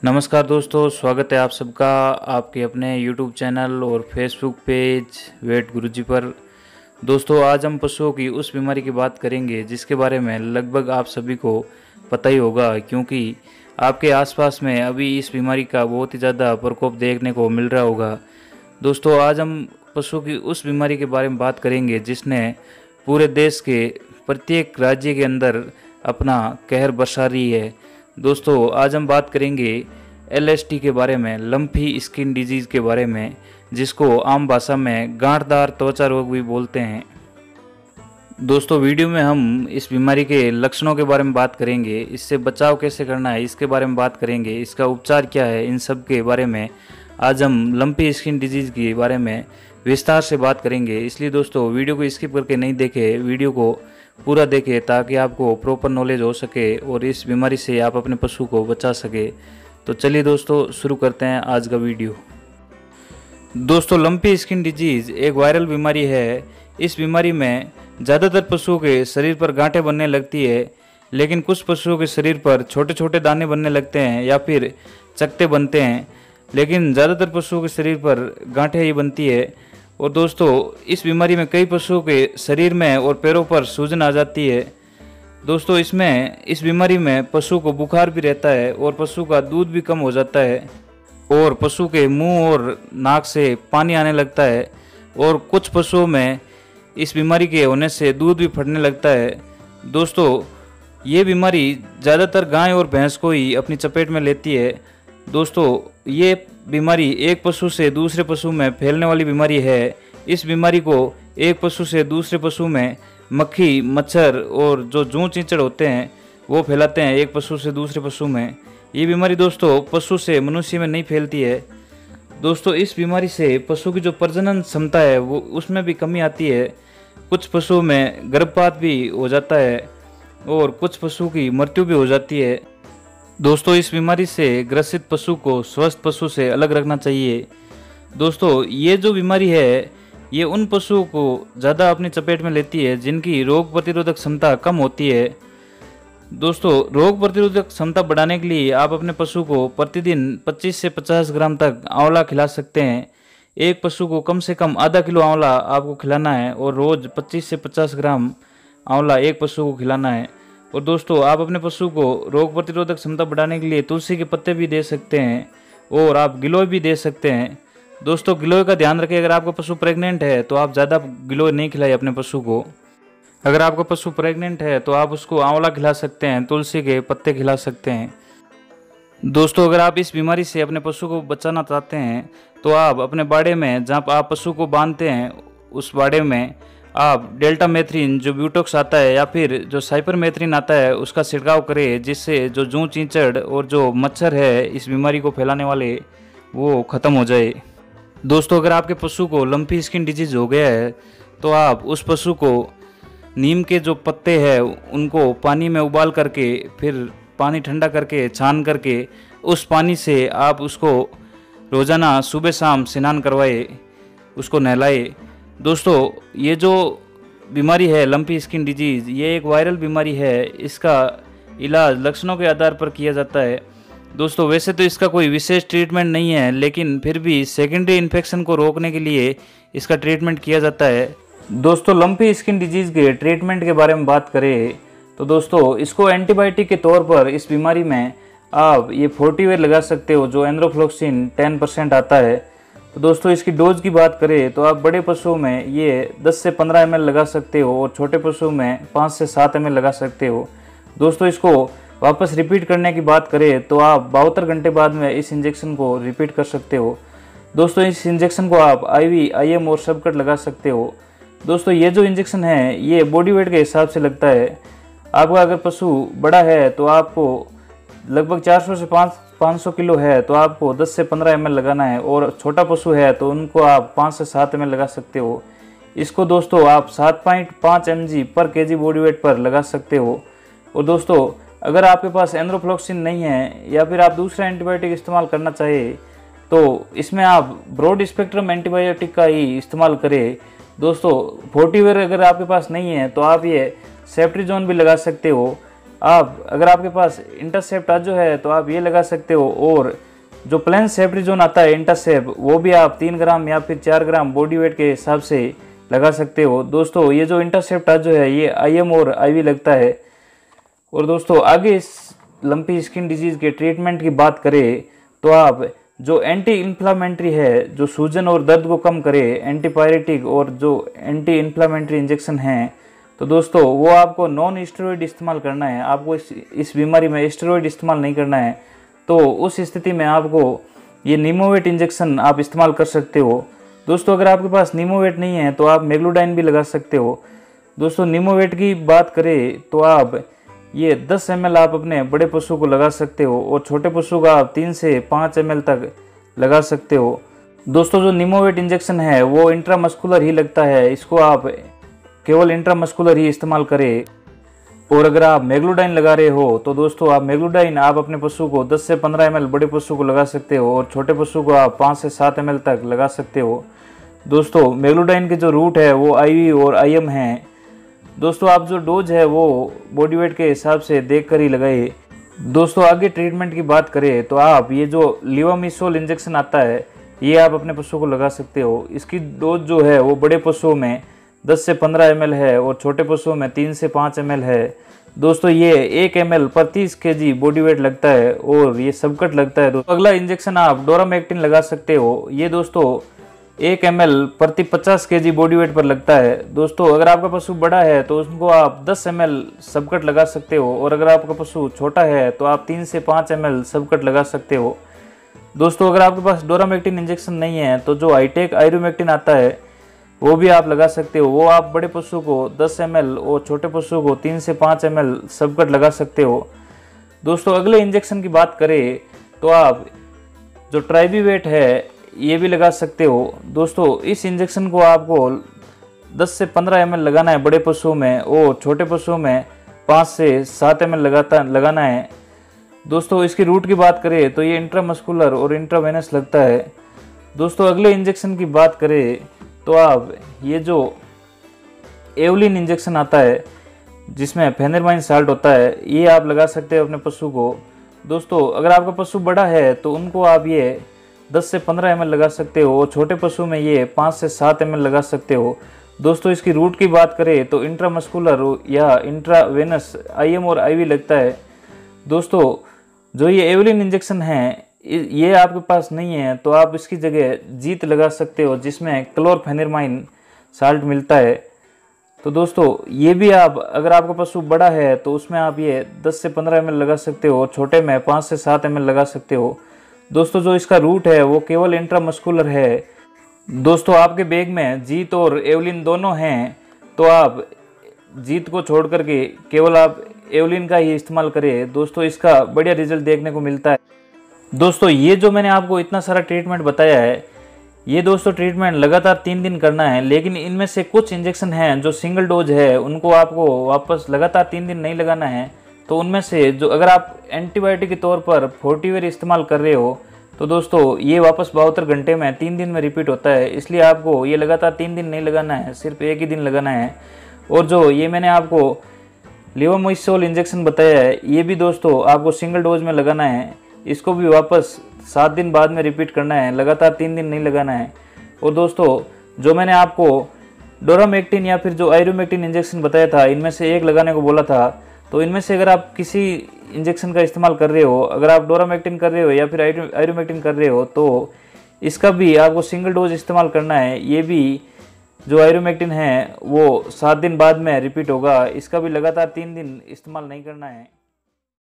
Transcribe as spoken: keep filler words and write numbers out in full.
नमस्कार दोस्तों, स्वागत है आप सबका आपके अपने यूट्यूब चैनल और फेसबुक पेज वेट गुरुजी पर। दोस्तों, आज हम पशुओं की उस बीमारी की बात करेंगे जिसके बारे में लगभग आप सभी को पता ही होगा, क्योंकि आपके आसपास में अभी इस बीमारी का बहुत ही ज़्यादा प्रकोप देखने को मिल रहा होगा। दोस्तों, आज हम पशुओं की उस बीमारी के बारे में बात करेंगे जिसने पूरे देश के प्रत्येक राज्य के अंदर अपना कहर बरसा रही है। दोस्तों, आज हम बात करेंगे एल एस टी के बारे में, लंपी स्किन डिजीज़ के बारे में, जिसको आम भाषा में गांठदार त्वचा रोग भी बोलते हैं। दोस्तों, वीडियो में हम इस बीमारी के लक्षणों के बारे में बात करेंगे, इससे बचाव कैसे करना है इसके बारे में बात करेंगे, इसका उपचार क्या है, इन सब के बारे में आज हम लंपी स्किन डिजीज़ के बारे में विस्तार से बात करेंगे। इसलिए दोस्तों, वीडियो को स्किप करके नहीं देखें, वीडियो को पूरा देखें ताकि आपको प्रॉपर नॉलेज हो सके और इस बीमारी से आप अपने पशु को बचा सके। तो चलिए दोस्तों, शुरू करते हैं आज का वीडियो। दोस्तों, लंपी स्किन डिजीज़ एक वायरल बीमारी है। इस बीमारी में ज़्यादातर पशुओं के शरीर पर गांठें बनने लगती है, लेकिन कुछ पशुओं के शरीर पर छोटे छोटे दाने बनने लगते हैं या फिर चकत्ते बनते हैं, लेकिन ज़्यादातर पशुओं के शरीर पर गांठें ही बनती है। और दोस्तों, इस बीमारी में कई पशुओं के शरीर में और पैरों पर सूजन आ जाती है। दोस्तों, इसमें इस बीमारी में पशु को बुखार भी रहता है और पशु का दूध भी कम हो जाता है और पशु के मुंह और नाक से पानी आने लगता है और कुछ पशुओं में इस बीमारी के होने से दूध भी फटने लगता है। दोस्तों, ये बीमारी ज़्यादातर गाय और भैंस को ही अपनी चपेट में लेती है। दोस्तों, ये बीमारी एक पशु से दूसरे पशु में फैलने वाली बीमारी है। इस बीमारी को एक पशु से दूसरे पशु में मक्खी, मच्छर और जो जूं चींचड़ होते हैं वो फैलाते हैं एक पशु से दूसरे पशु में। ये बीमारी दोस्तों पशु से मनुष्य में नहीं फैलती है। दोस्तों, इस बीमारी से पशु की जो प्रजनन क्षमता है वो उसमें भी कमी आती है। कुछ पशुओं में गर्भपात भी हो जाता है और कुछ पशु की मृत्यु भी हो जाती है। दोस्तों, इस बीमारी से ग्रसित पशु को स्वस्थ पशु से अलग रखना चाहिए। दोस्तों, ये जो बीमारी है ये उन पशुओं को ज़्यादा अपनी चपेट में लेती है जिनकी रोग प्रतिरोधक क्षमता कम होती है। दोस्तों, रोग प्रतिरोधक क्षमता बढ़ाने के लिए आप अपने पशु को प्रतिदिन पच्चीस से पचास ग्राम तक आंवला खिला सकते हैं। एक पशु को कम से कम आधा किलो आंवला आपको खिलाना है और रोज़ पच्चीस से पचास ग्राम आंवला एक पशु को खिलाना है। और दोस्तों, आप अपने पशु को रोग प्रतिरोधक क्षमता बढ़ाने के लिए तुलसी के पत्ते भी दे सकते हैं और आप गिलोय भी दे सकते हैं। दोस्तों, गिलोय का ध्यान रखें, अगर आपका पशु प्रेग्नेंट है तो आप ज़्यादा गिलोय नहीं खिलाएं अपने पशु को। अगर आपका पशु प्रेग्नेंट है तो आप उसको आंवला खिला सकते हैं, तुलसी के पत्ते खिला सकते हैं। दोस्तों, अगर आप इस बीमारी से अपने पशु को बचाना चाहते हैं तो आप अपने बाड़े में जहाँ आप पशु को बांधते हैं उस बाड़े में आप डेल्टा मेथ्रिन जो ब्यूटॉक्स आता है या फिर जो साइपर मेथ्रिन आता है उसका छिड़काव करें, जिससे जो जूं चींचड़ और जो मच्छर है इस बीमारी को फैलाने वाले वो ख़त्म हो जाए। दोस्तों, अगर आपके पशु को लंपी स्किन डिजीज़ हो गया है तो आप उस पशु को नीम के जो पत्ते हैं उनको पानी में उबाल करके फिर पानी ठंडा करके छान करके उस पानी से आप उसको रोज़ाना सुबह शाम स्नान करवाए, उसको नहलाए। दोस्तों, ये जो बीमारी है लंपी स्किन डिजीज़ ये एक वायरल बीमारी है। इसका इलाज लक्षणों के आधार पर किया जाता है। दोस्तों, वैसे तो इसका कोई विशेष ट्रीटमेंट नहीं है, लेकिन फिर भी सेकेंडरी इन्फेक्शन को रोकने के लिए इसका ट्रीटमेंट किया जाता है। दोस्तों, लंपी स्किन डिजीज़ के ट्रीटमेंट के बारे में बात करें तो दोस्तों इसको एंटीबायोटिक के तौर पर इस बीमारी में आप ये फोर्टीवेयर लगा सकते हो जो एंड्रोफ्लोक्सिन टेन परसेंट आता है। तो दोस्तों, इसकी डोज की बात करें तो आप बड़े पशुओं में ये दस से पंद्रह एम एल लगा सकते हो और छोटे पशुओं में पाँच से सात एम एल लगा सकते हो। दोस्तों, इसको वापस रिपीट करने की बात करें तो आप बहत्तर घंटे बाद में इस इंजेक्शन को रिपीट कर सकते हो। दोस्तों, इस इंजेक्शन को आप आईवी, आईएम और सबकट लगा सकते हो। दोस्तों, ये जो इंजेक्शन है ये बॉडी वेट के हिसाब से लगता है। आपका अगर पशु बड़ा है तो आपको लगभग चार सौ से पाँच सौ किलो है तो आपको दस से पंद्रह एम एल लगाना है और छोटा पशु है तो उनको आप पाँच से सात एम एल लगा सकते हो। इसको दोस्तों आप सात पॉइंट पाँच एम जी पर के जी बॉडी वेट पर लगा सकते हो। और दोस्तों, अगर आपके पास एंड्रोफ्लोक्सिन नहीं है या फिर आप दूसरा एंटीबायोटिक इस्तेमाल करना चाहे तो इसमें आप ब्रॉड स्पेक्ट्रम एंटीबायोटिक का ही इस्तेमाल करें। दोस्तों, फोर्टीवेयर अगर आपके पास नहीं है तो आप ये सेफ्ट्रीजोन भी लगा सकते हो। आप अगर आपके पास इंटरसेप्ट आजो है तो आप ये लगा सकते हो, और जो प्लेन सेफ्ट्रीजोन आता है इंटरसेप्ट वो भी आप तीन ग्राम या फिर चार ग्राम बॉडी वेट के हिसाब से लगा सकते हो। दोस्तों ये जो इंटरसेप्ट आजो है ये आई एम और आई वी लगता है। और दोस्तों आगे इस लंपी स्किन डिजीज़ के ट्रीटमेंट की बात करें तो आप जो एंटी इन्फ्लामेंट्री है, जो सूजन और दर्द को कम करे, एंटीपायरेटिक और जो एंटी इन्फ्लामेंट्री इंजेक्शन हैं, तो दोस्तों वो आपको नॉन स्टेरॉइड इस्तेमाल करना है। आपको इस इस बीमारी में स्टेरॉइड इस्तेमाल नहीं करना है। तो उस स्थिति में आपको ये नीमोवेट इंजेक्शन आप इस्तेमाल कर सकते हो। दोस्तों अगर आपके पास नीमोवेट नहीं है तो आप मेग्लोडाइन भी लगा सकते हो। दोस्तों नीमोवेट की बात करें तो आप ये दस एम एल आप अपने बड़े पशु को लगा सकते हो, और छोटे पशु का आप तीन से पाँच एम एल तक लगा सकते हो। दोस्तों जो नीमोवेट इंजेक्शन है वो इंट्रामस्कुलर ही लगता है, इसको आप केवल इंट्रामस्कुलर ही इस्तेमाल करें। और अगर आप मेग्लोडाइन लगा रहे हो तो दोस्तों आप मेग्लोडाइन आप अपने पशु को दस से पंद्रह एम एल बड़े पशु को लगा सकते हो, और छोटे पशु को आप पाँच से सात एम एल तक लगा सकते हो। दोस्तों मेग्लोडाइन के जो रूट है वो आई वी और आई एम हैं। दोस्तों आप जो डोज है वो बॉडी वेट के हिसाब से देख कर ही लगाइए। दोस्तों आगे ट्रीटमेंट की बात करें तो आप ये जो लिवामिसोल इंजेक्शन आता है ये आप अपने पशु को लगा सकते हो। इसकी डोज जो है वो बड़े पशुओं में दस से पंद्रह एम एल है, और छोटे पशुओं में तीन से पाँच एम एल है। दोस्तों ये एक एम एल पर तीस के जी बॉडी वेट लगता है, और ये सबकट लगता है। दोस्तों अगला इंजेक्शन आप डोरामेक्टिन लगा सकते हो। ये दोस्तों एक एम एल प्रति पचास के जी बॉडी वेट पर लगता है। दोस्तों अगर आपका पशु बड़ा है तो उसको आप दस एम एल सबकट लगा सकते हो, और अगर आपका पशु छोटा है तो आप तीन से पाँच एम एल सबकट लगा सकते हो। दोस्तों अगर आपके पास डोरामेक्टिन इंजेक्शन नहीं है तो जो हाईटेक आयुर्मेक्टिन आता है वो भी आप लगा सकते हो। वो आप बड़े पशु को दस एम एल और छोटे पशु को तीन से पाँच एम एल सबकट लगा सकते हो। दोस्तों अगले इंजेक्शन की बात करें तो आप जो ट्राइबीवेट है ये भी लगा सकते हो। दोस्तों इस इंजेक्शन को आपको दस से पंद्रह एम एल लगाना है बड़े पशुओं में, और छोटे पशुओं में पाँच से सात एम एल लगाता लगाना है। दोस्तों इसकी रूट की बात करें तो ये इंट्रामस्कुलर और इंट्रावेनस लगता है। दोस्तों अगले इंजेक्शन की बात करें तो आप ये जो एवलिन इंजेक्शन आता है जिसमें फेनेरमाइन साल्ट होता है ये आप लगा सकते हो अपने पशु को। दोस्तों अगर आपका पशु बड़ा है तो उनको आप ये दस से पंद्रह एम एल लगा सकते हो, और छोटे पशु में ये पाँच से सात एम एल लगा सकते हो। दोस्तों इसकी रूट की बात करें तो इंट्रामस्कुलर या इंट्रावेनस आई एम और आई वी लगता है। दोस्तों जो ये एवलिन इंजेक्शन है ये आपके पास नहीं है तो आप इसकी जगह जीत लगा सकते हो, जिसमें क्लोरफेनेरमाइन साल्ट मिलता है। तो दोस्तों ये भी आप अगर आपका पशु बड़ा है तो उसमें आप ये दस से पंद्रह एम एल लगा सकते हो, छोटे में पाँच से सात एम एल लगा सकते हो। दोस्तों जो इसका रूट है वो केवल इंट्रामस्कुलर है। दोस्तों आपके बैग में जीत और एवलिन दोनों हैं तो आप जीत को छोड़ करके केवल आप एवलिन का ही इस्तेमाल करें। दोस्तों इसका बढ़िया रिजल्ट देखने को मिलता है। दोस्तों ये जो मैंने आपको इतना सारा ट्रीटमेंट बताया है ये दोस्तों ट्रीटमेंट लगातार तीन दिन करना है, लेकिन इनमें से कुछ इंजेक्शन हैं जो सिंगल डोज है उनको आपको वापस लगातार तीन दिन नहीं लगाना है। तो उनमें से जो अगर आप एंटीबायोटिक के तौर पर फोर्टीवेयर इस्तेमाल कर रहे हो तो दोस्तों ये वापस बहत्तर घंटे में तीन दिन में रिपीट होता है, इसलिए आपको ये लगातार तीन दिन नहीं लगाना है, सिर्फ एक ही दिन लगाना है। और जो ये मैंने आपको लिवामिसोल इंजेक्शन बताया है ये भी दोस्तों आपको सिंगल डोज में लगाना है, इसको भी वापस सात दिन बाद में रिपीट करना है, लगातार तीन दिन नहीं लगाना है। और दोस्तों जो मैंने आपको डोरामेक्टिन या फिर जो आयुर्मेक्टिन इंजेक्शन बताया था इनमें से एक लगाने को बोला था, तो इनमें से अगर आप किसी इंजेक्शन का इस्तेमाल कर रहे हो, अगर आप डोरामेक्टिन कर रहे हो या फिर आयुर्मेक्टिन कर रहे हो तो इसका भी आपको सिंगल डोज इस्तेमाल करना है। ये भी जो आयुर्मेक्टिन है वो सात दिन बाद में रिपीट होगा, इसका भी लगातार तीन दिन इस्तेमाल नहीं करना है।